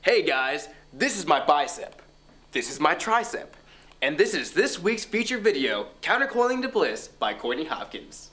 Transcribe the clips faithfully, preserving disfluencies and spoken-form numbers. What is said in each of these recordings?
Hey guys, this is my bicep, this is my tricep, and this is this week's feature video, Countercoiling to Bliss by Courtney Hopkins.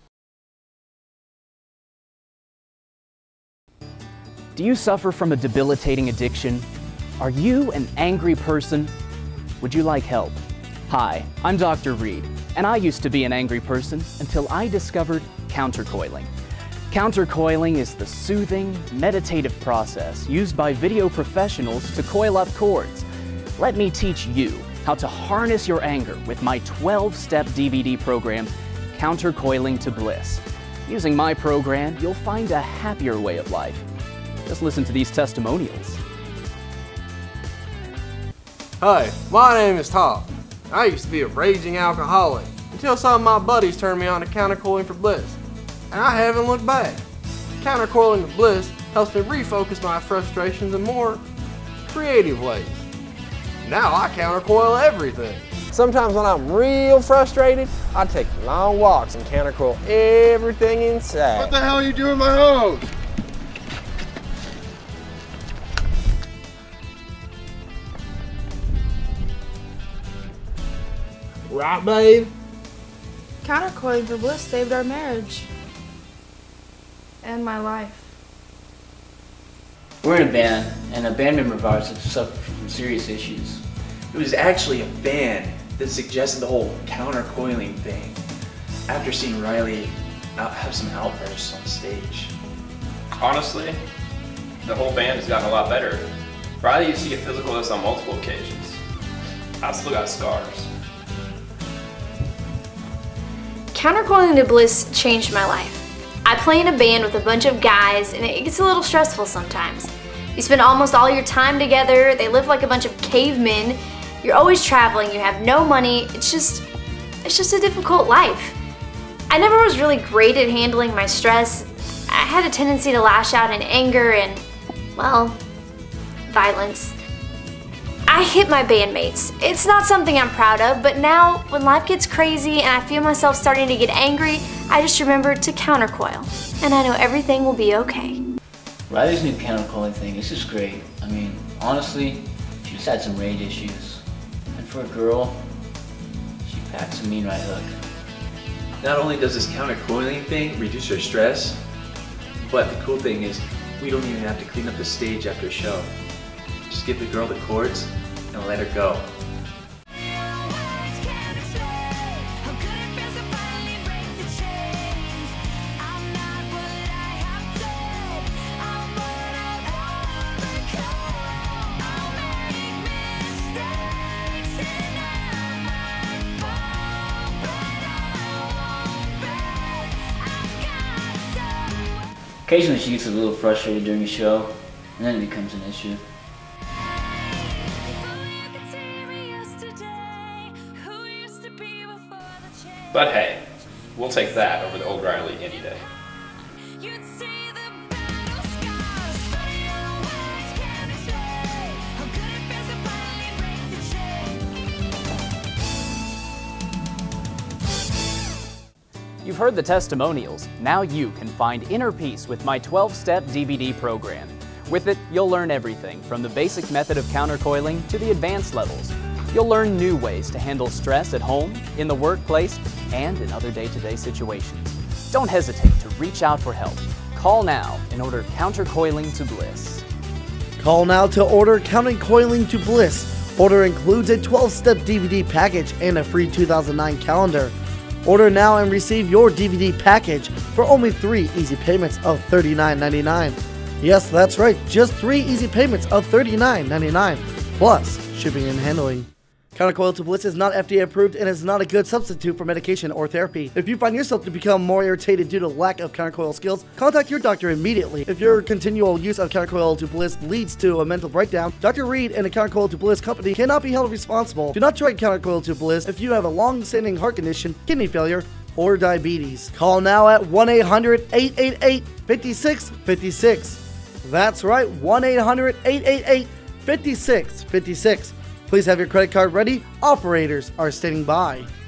Do you suffer from a debilitating addiction? Are you an angry person? Would you like help? Hi, I'm Doctor Reed, and I used to be an angry person until I discovered countercoiling. Countercoiling is the soothing, meditative process used by video professionals to coil up cords. Let me teach you how to harness your anger with my twelve step D V D program, Countercoiling to Bliss. Using my program, you'll find a happier way of life. Just listen to these testimonials. Hi, my name is Tom. I used to be a raging alcoholic until some of my buddies turned me on to Countercoiling for Bliss. And I haven't looked back. Countercoiling to Bliss helps me refocus my frustrations in more creative ways. Now I countercoil everything. Sometimes when I'm real frustrated, I take long walks and countercoil everything inside. What the hell are you doing with my hose? Right, babe? Countercoiling for Bliss saved our marriage. And my life. We're in a band, and a band member of ours has suffered from serious issues. It was actually a fan that suggested the whole countercoiling thing after seeing Riley out have some outbursts on stage. Honestly, the whole band has gotten a lot better. Riley used to get physical with us on multiple occasions. I've still got scars. Countercoiling to Bliss changed my life. I play in a band with a bunch of guys, and it gets a little stressful sometimes. You spend almost all your time together, they live like a bunch of cavemen, you're always traveling, you have no money, it's just, it's just a difficult life. I never was really great at handling my stress. I had a tendency to lash out in anger and, well, violence. I hit my bandmates. It's not something I'm proud of, but now when life gets crazy and I feel myself starting to get angry, I just remember to countercoil, and I know everything will be okay. Riley's new countercoiling thing is just great. I mean, honestly, she's had some rage issues. And for a girl, she packs a mean right hook. Not only does this countercoiling thing reduce your stress, but the cool thing is we don't even have to clean up the stage after a show. Just give the girl the chords and let her go. Occasionally she gets a little frustrated during a show, and then it becomes an issue. But hey, we'll take that over the old Riley any day. You've heard the testimonials. Now you can find inner peace with my twelve step D V D program. With it, you'll learn everything from the basic method of countercoiling to the advanced levels. You'll learn new ways to handle stress at home, in the workplace, and in other day-to-day situations. Don't hesitate to reach out for help. Call now and order Countercoiling to Bliss. Call now to order Countercoiling to Bliss. Order includes a twelve step D V D package and a free two thousand nine calendar. Order now and receive your D V D package for only three easy payments of thirty-nine ninety-nine. Yes, that's right, just three easy payments of thirty-nine ninety-nine, plus shipping and handling. Countercoiling to Bliss is not F D A approved and is not a good substitute for medication or therapy. If you find yourself to become more irritated due to lack of countercoil skills, contact your doctor immediately. If your continual use of Countercoiling to Bliss leads to a mental breakdown, Doctor Reed and the Countercoiling to Bliss company cannot be held responsible. Do not try Countercoiling to Bliss if you have a long-standing heart condition, kidney failure, or diabetes. Call now at one eight hundred, eight eight eight, five six five six. That's right, one eight hundred, eight eight eight, five six five six. Please have your credit card ready. Operators are standing by.